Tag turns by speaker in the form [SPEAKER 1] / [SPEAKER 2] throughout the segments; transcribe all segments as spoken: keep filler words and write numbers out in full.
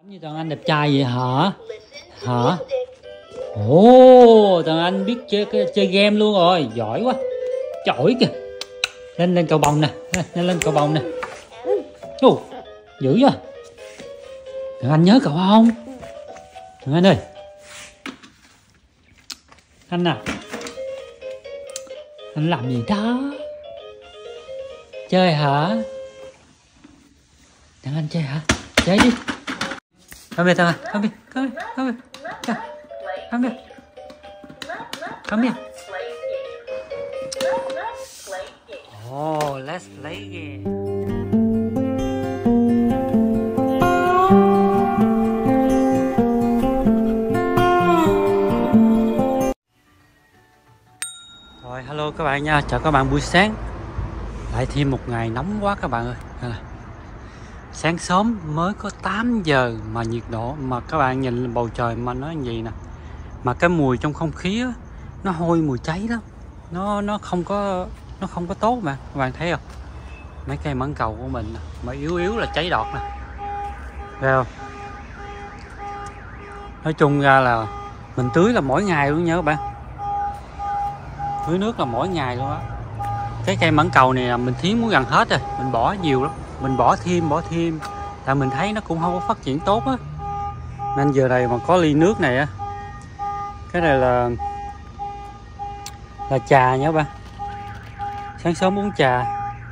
[SPEAKER 1] Như thằng anh đẹp trai vậy hả? Hả? Ồ, thằng anh biết chơi chơi game luôn rồi, giỏi quá. Giỏi kìa. Lên lên cầu bồng nè, lên lên cầu bồng nè. Ồ, dữ quá. Thằng anh nhớ cậu không? Thằng anh ơi. Anh à. Anh làm gì đó? Chơi hả? Thằng anh chơi hả? Chơi đi. Come here, thằng anh. Come here, come here, come here. Come here. Come here. Oh, let's play game. Rồi, hello các bạn nha. Chào các bạn buổi sáng. Lại thêm một ngày nóng quá các bạn ơi. Sáng sớm mới có tám giờ mà nhiệt độ mà các bạn nhìn bầu trời mà nó gì nè, mà cái mùi trong không khí á, nó hôi mùi cháy lắm, nó nó không có nó không có tốt mà các bạn thấy không? Mấy cây mãng cầu của mình nè, mà yếu yếu là cháy đọt nè, thấy không? Nói chung ra là mình tưới là mỗi ngày luôn nha các bạn, tưới nước là mỗi ngày luôn á. Cái cây mãng cầu này là mình thiến muốn gần hết rồi, mình bỏ nhiều lắm, mình bỏ thêm bỏ thêm tại mình thấy nó cũng không có phát triển tốt á, nên giờ này mà có ly nước này á, cái này là là trà nha các bạn, sáng sớm uống trà.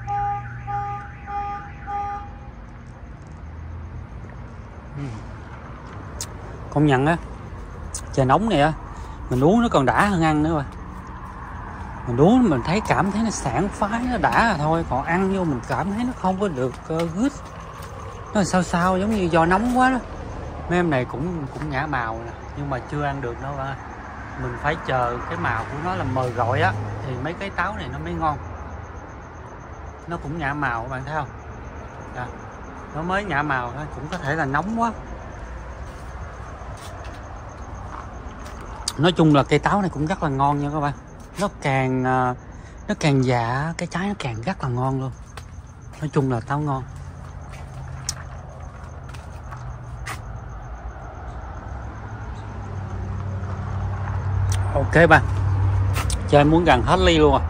[SPEAKER 1] Công nhận á, trà nóng này á mình uống nó còn đã hơn ăn nữa mà. Mình uống mình thấy cảm thấy nó sảng khoái, nó đã rồi thôi, còn ăn vô mình cảm thấy nó không có được uh, good, nó sao sao giống như do nóng quá đó. Mấy em này cũng cũng ngã màu nè, nhưng mà chưa ăn được đâu ba. Mình phải chờ cái màu của nó là mờ gọi á thì mấy cái táo này nó mới ngon. Nó cũng ngã màu các bạn thấy không? À, nó mới ngã màu thôi, cũng có thể là nóng quá. Nói chung là cây táo này cũng rất là ngon nha các bạn. Nó càng nó càng già cái trái nó càng rất là ngon luôn. Nói chung là táo ngon. Ok ba, chơi muốn gần hết ly luôn à.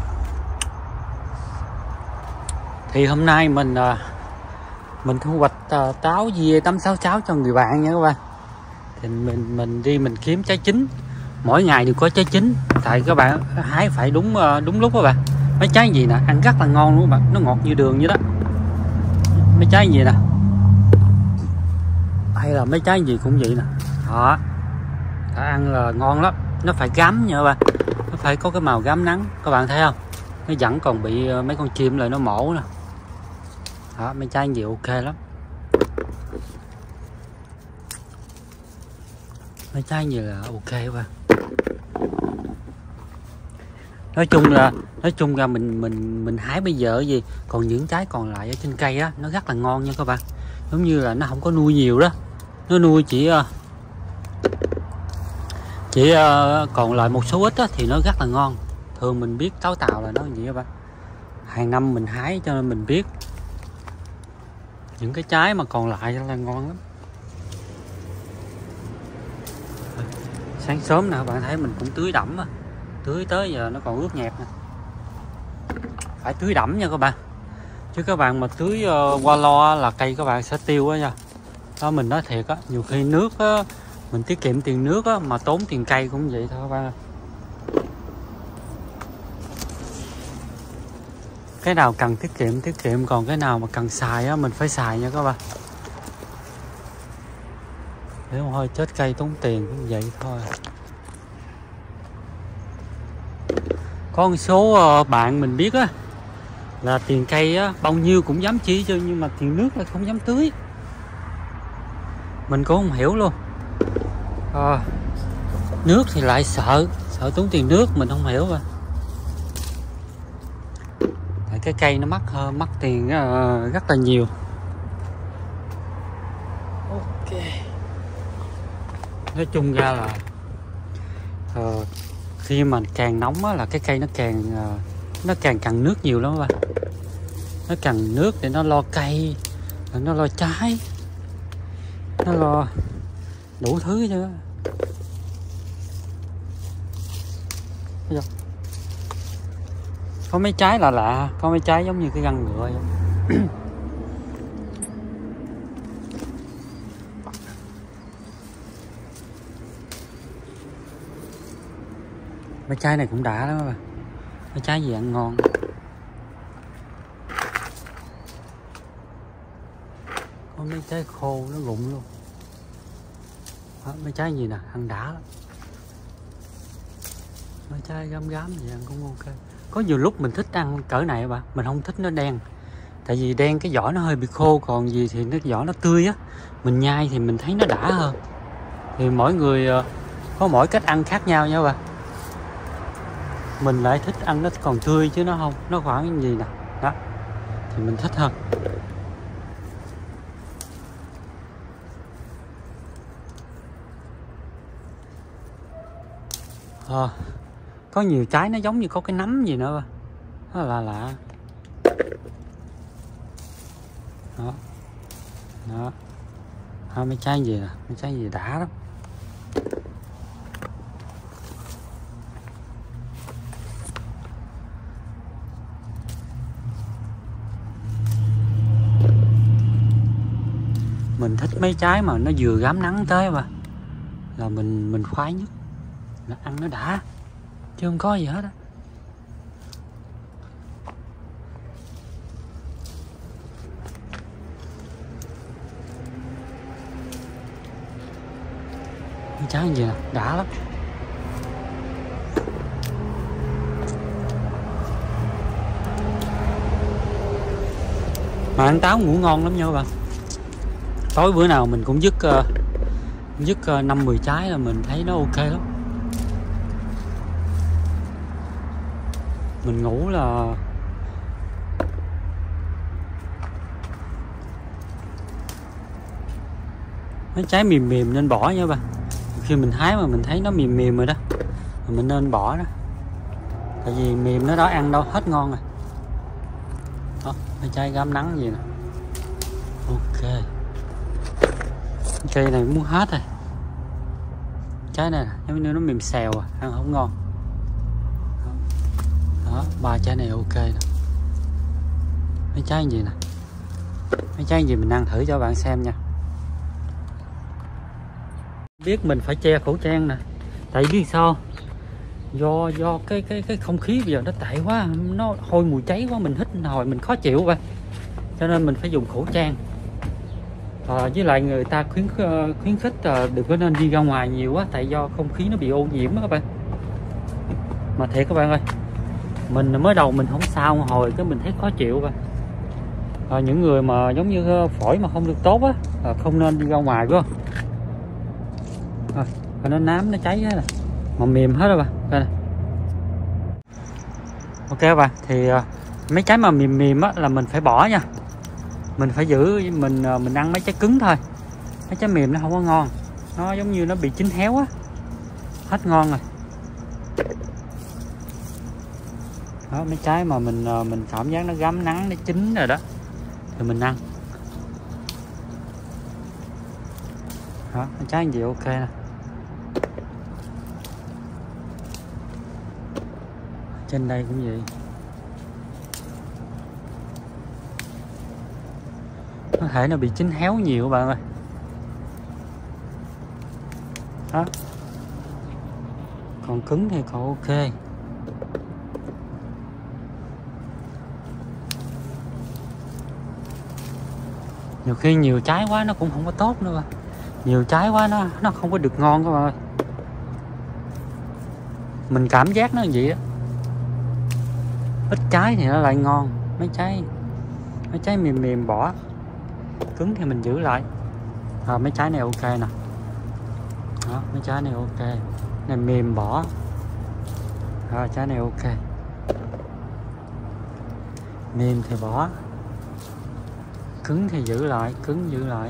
[SPEAKER 1] Thì hôm nay mình mình thu hoạch táo dê tám sáu sáu cho người bạn nha các bạn. Thì mình mình đi mình kiếm trái chín, mỗi ngày đều có trái chín, tại các bạn hái phải đúng đúng lúc các bạn. Mấy trái gì nè ăn rất là ngon luôn các bạn, nó ngọt như đường vậy đó. Mấy trái gì nè, hay là mấy trái gì cũng vậy nè, đó, đã ăn là ngon lắm. Nó phải gắm nha các bạn, nó phải có cái màu gám nắng, các bạn thấy không? Nó vẫn còn bị mấy con chim lại nó mổ nè, đó, mấy trái gì ok lắm. Mấy trái gì là ok các bạn. Nói chung là nói chung ra mình mình mình hái bây giờ gì, còn những trái còn lại ở trên cây á nó rất là ngon nha các bạn. Giống như là nó không có nuôi nhiều đó, nó nuôi chỉ chỉ còn lại một số ít á, thì nó rất là ngon. Thường mình biết táo tàu là nó gì các bạn, hàng năm mình hái cho nên mình biết những cái trái mà còn lại là ngon lắm. Sáng sớm nè bạn thấy mình cũng tưới đẫm, tưới tới giờ nó còn ướt nhẹp nè, phải tưới đẫm nha các bạn, chứ các bạn mà tưới uh, qua lo là cây các bạn sẽ tiêu á nha. Đó mình nói thiệt á, nhiều khi nước á, mình tiết kiệm tiền nước á, mà tốn tiền cây cũng vậy thôi các bạn. Cái nào cần tiết kiệm tiết kiệm, còn cái nào mà cần xài á mình phải xài nha các bạn. Nếu không thôi chết cây tốn tiền cũng vậy thôi. Có một số bạn mình biết á là tiền cây á bao nhiêu cũng dám chi cho, nhưng mà tiền nước là không dám tưới. Mình cũng không hiểu luôn. À, nước thì lại sợ sợ tốn tiền nước, mình không hiểu mà. Tại cái cây nó mắc mắc tiền uh, rất là nhiều. Ok. Nói chung ra là uh, khi mà càng nóng á, là cái cây nó càng uh, nó càng cần nước nhiều lắm các bạn. Nó cần nước để nó lo cây, để nó lo trái. nó lo đủ thứ chứ. Có mấy trái là lạ, có mấy trái giống như cái răng ngựa vậy. Mấy trái này cũng đã lắm các bạn. Mấy trái gì ăn ngon. Có mấy trái khô nó rụng luôn. Đó, mấy trái gì nè, ăn đã lắm. Mấy trái gám gám gì ăn cũng ok. Có nhiều lúc mình thích ăn cỡ này bạn, mình không thích nó đen. Tại vì đen cái vỏ nó hơi bị khô, còn gì thì cái vỏ nó tươi á, mình nhai thì mình thấy nó đã hơn. Thì mỗi người có mỗi cách ăn khác nhau nha bạn. Mình lại thích ăn nó còn tươi chứ nó không, nó khoảng gì nè, đó thì mình thích hơn. À, có nhiều trái nó giống như có cái nấm gì nữa, đó là lạ. Đó, đó, đó mấy trái gì nè, mấy trái gì đã lắm. Mình thích mấy trái mà nó vừa gám nắng tới mà là mình mình khoái nhất, nó ăn nó đã chứ không có gì hết á. Mấy trái gì nè, đã lắm. Mà ăn táo ngủ ngon lắm nha các bạn. Tối bữa nào mình cũng dứt uh, dứt uh, năm mười trái là mình thấy nó ok lắm. Mình ngủ là mấy trái mềm mềm nên bỏ nha bạn. Khi mình hái mà mình thấy nó mềm mềm rồi đó, mình nên bỏ đó. Tại vì mềm nó đó ăn đâu hết ngon rồi. Đó, mấy trái gám nắng gì nè. Ok. Cây này muốn hết rồi. Trái này giống như nó mềm xèo à, ăn không ngon. Đó, đó ba trái này ok nè. Mấy trái gì nè, mấy trái gì mình ăn thử cho bạn xem nha. Biết mình phải che khẩu trang nè, tại biết sao, do do cái cái cái không khí bây giờ nó tệ quá, nó hôi mùi cháy quá, mình hít hồi mình khó chịu vậy, cho nên mình phải dùng khẩu trang. À, với lại người ta khuyến khuyến khích đừng có nên đi ra ngoài nhiều quá, tại do không khí nó bị ô nhiễm đó các bạn. Mà thiệt các bạn ơi, mình mới đầu mình không sao, hồi cái mình thấy khó chịu vậy. À, những người mà giống như phổi mà không được tốt á, à, không nên đi ra ngoài quá. À, nó nám nó cháy hết rồi, mà mềm hết rồi bạn. Đây này. Ok các bạn, thì uh, mấy trái mà mềm mềm á là mình phải bỏ nha. Mình phải giữ, mình mình ăn mấy trái cứng thôi. Mấy trái mềm nó không có ngon, nó giống như nó bị chín héo á, hết ngon rồi. Đó, mấy trái mà mình mình cảm giác nó gám nắng, nó chín rồi đó thì mình ăn. Đó, mấy trái gì ok nè. Trên đây cũng vậy. Có thể nó bị chín héo nhiều các bạn ơi. Đó. Còn cứng thì còn ok. Nhiều khi nhiều trái quá nó cũng không có tốt nữa. Nhiều trái quá nó nó không có được ngon các bạn ơi. Mình cảm giác nó vậy á. Ít trái thì nó lại ngon. Mấy trái mấy trái mềm mềm bỏ, cứng thì mình giữ lại. À, mấy trái này ok nè. Đó, mấy trái này ok. Này mềm bỏ. À, trái này ok. Mềm thì bỏ, cứng thì giữ lại, cứng giữ lại.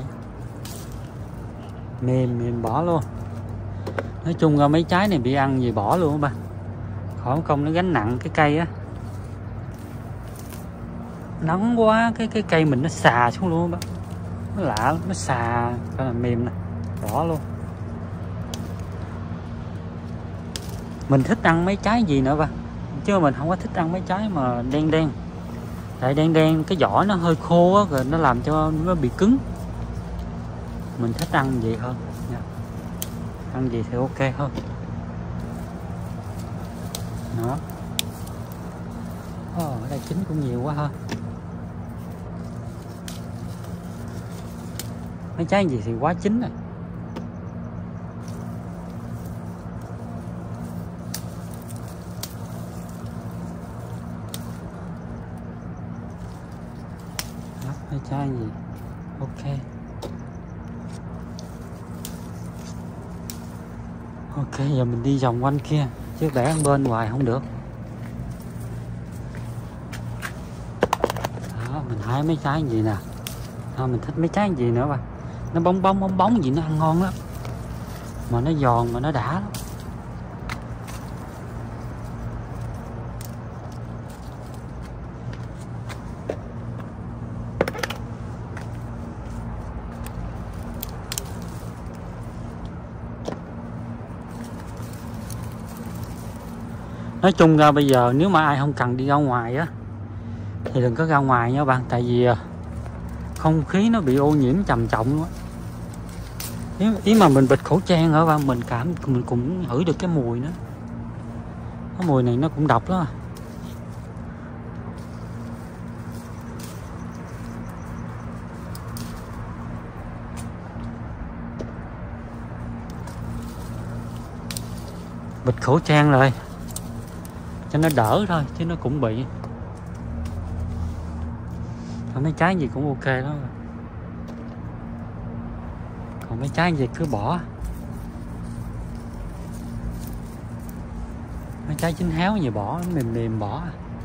[SPEAKER 1] Mềm mềm bỏ luôn. Nói chung là mấy trái này bị ăn gì bỏ luôn ba. Khỏi công nó gánh nặng cái cây á. Nóng quá cái cái cây mình nó xà xuống luôn ba. Nó lạ lắm, nó xà, cái là mềm nè, bỏ luôn. Mình thích ăn mấy trái gì nữa ba, chứ mình không có thích ăn mấy trái mà đen đen. Tại đen đen cái vỏ nó hơi khô á, rồi nó làm cho nó bị cứng. Mình thích ăn gì hơn nha. Ăn gì thì ok hơn đó. Ồ, ở đây chín cũng nhiều quá ha. Mấy trái gì thì quá chín rồi. Đó, mấy trái gì ok. Ok, giờ mình đi vòng quanh kia chứ để ăn bên hoài không được. Đó, mình hái mấy trái gì nè. À, mình thích mấy trái gì nữa ba. Nó bóng bóng bóng bóng gì nó ăn ngon lắm. Mà nó giòn mà nó đã lắm. Nói chung ra bây giờ nếu mà ai không cần đi ra ngoài á thì đừng có ra ngoài nha bạn. Tại vì không khí nó bị ô nhiễm trầm trọng luôn á. Ý, ý mà mình bịt khẩu trang ở bạn, mình cảm mình cũng ngửi được cái mùi nữa. Cái mùi này nó cũng độc lắm. Bịt khẩu trang rồi cho nó đỡ thôi chứ nó cũng bị. Còn mấy trái gì cũng ok đó. Còn mấy trái gì cứ bỏ. Mấy trái chín héo gì bỏ, mềm mềm bỏ.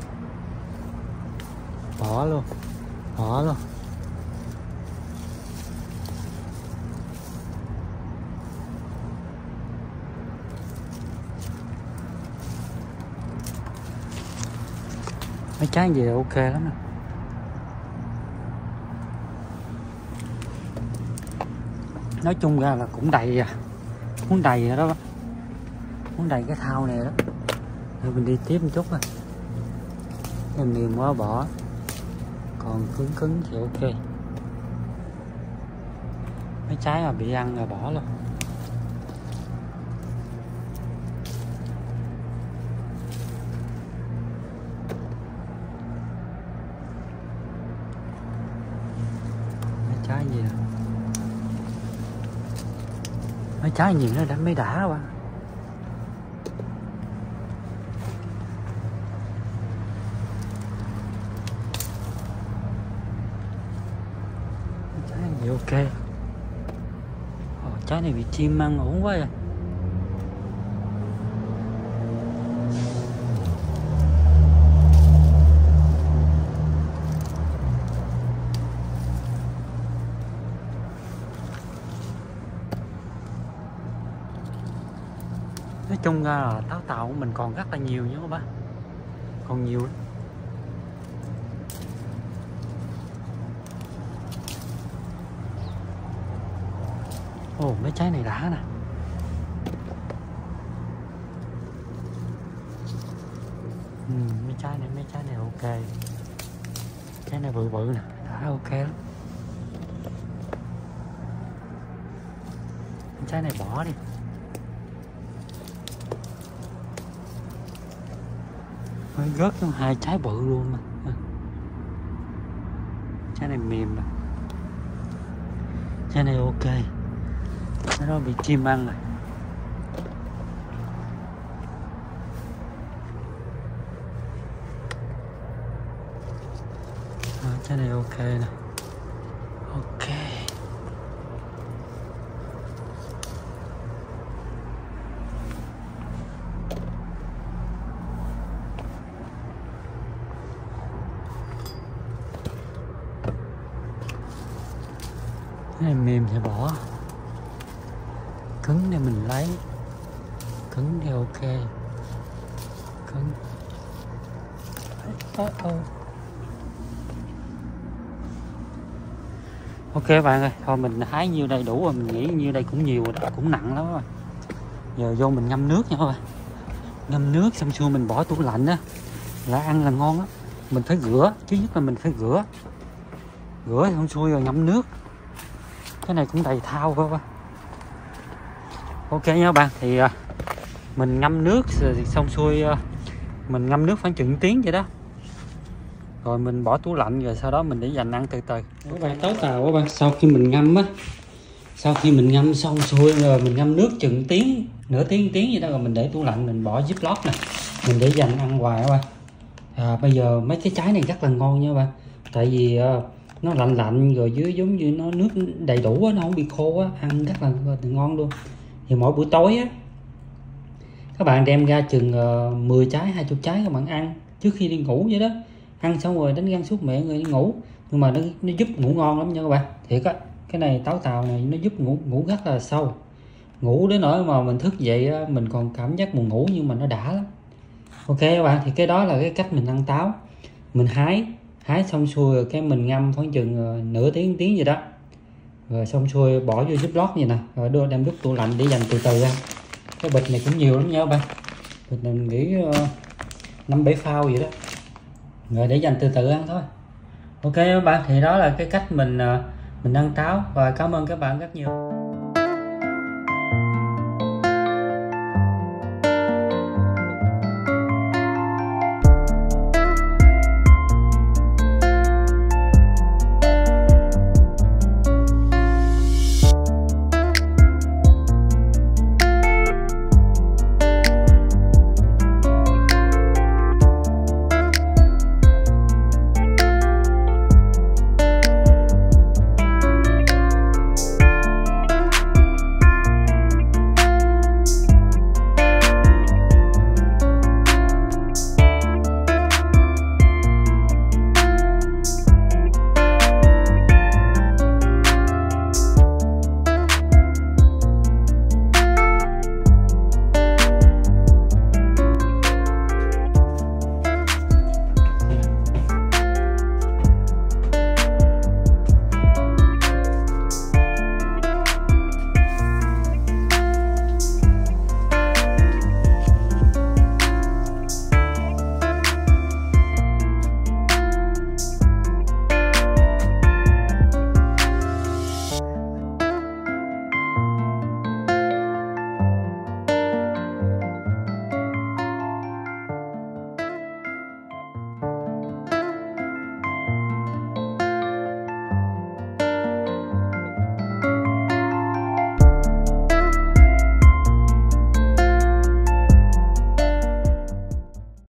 [SPEAKER 1] Bỏ luôn. Bỏ luôn. Mấy trái gì ok lắm nè. Nói chung ra là cũng đầy à. Muốn đầy rồi đó. Muốn đầy cái thau này đó. Rồi mình đi tiếp một chút rồi. Mềm mềm quá bỏ. Còn cứng cứng thì ok. Mấy trái mà bị ăn là bỏ luôn. Mấy trái gì nè. Mấy trái nhìn nó đã mới đã quá. Mấy trái này ok. Ồ, trái này bị chim ăn ổn quá à. Nói chung ra là táo tàu của mình còn rất là nhiều nhé các bác. Còn nhiều lắm. Ồ, mấy trái này đã nè. Ừ, mấy trái này, mấy trái này ok. Trái này bự bự nè, đã ok lắm. Mấy trái này bỏ đi. Mới rớt trong hai trái bự luôn mà. Trái này mềm nè. Trái này ok. Nó đó bị chim ăn rồi. À, trái này ok nè. Ok. Cái này mềm thì bỏ. Cứng để mình lấy. Cứng thì ok. Cứng. Oh, oh. Ok bạn ơi, thôi mình hái nhiêu đây đủ rồi, mình nghĩ nhiêu đây cũng nhiều rồi, cũng nặng lắm rồi. Giờ vô mình ngâm nước nha các bạn. Ngâm nước xong xuôi mình bỏ tủ lạnh á là ăn là ngon á. Mình phải rửa, thứ nhất là mình phải rửa. Rửa xong xuôi rồi ngâm nước. Cái này cũng đầy thao các bạn. Ok nha các bạn, thì mình ngâm nước rồi xong xuôi, mình ngâm nước khoảng chừng tiếng vậy đó. Rồi mình bỏ tủ lạnh, rồi sau đó mình để dành ăn từ từ. Các bạn táo tàu các bạn, sau khi mình ngâm á, sau khi mình ngâm xong xuôi rồi mình ngâm nước chừng tiếng, nửa tiếng tiếng vậy đó, rồi mình để tủ lạnh, mình bỏ ziploc nè, mình để dành ăn hoài các bạn. À, bây giờ mấy cái trái này rất là ngon nha các bạn, tại vì uh, nó lạnh lạnh rồi dưới giống như nó nước đầy đủ á, nó không bị khô á, ăn rất là, là ngon luôn. Thì mỗi buổi tối á các bạn đem ra chừng uh, mười trái hai mươi trái các bạn ăn trước khi đi ngủ vậy đó, ăn xong rồi đánh răng súc miệng rồi đi ngủ, nhưng mà nó nó giúp ngủ ngon lắm nha các bạn, thiệt á. Cái này táo tàu này nó giúp ngủ ngủ rất là sâu, ngủ đến nỗi mà mình thức dậy á, mình còn cảm giác buồn ngủ nhưng mà nó đã lắm. Ok các bạn, thì cái đó là cái cách mình ăn táo. Mình hái hái xong xuôi rồi cái mình ngâm khoảng chừng uh, nửa tiếng tiếng gì đó, rồi xong xuôi bỏ vô ziploc vậy nè, rồi đưa đem đút tủ lạnh để dành từ từ ăn. Cái bịch này cũng nhiều lắm nha các bạn, bịch này mình nghĩ năm bảy phao vậy đó, rồi để dành từ từ ăn thôi. Ok các bạn, thì đó là cái cách mình mình ăn táo, và cảm ơn các bạn rất nhiều.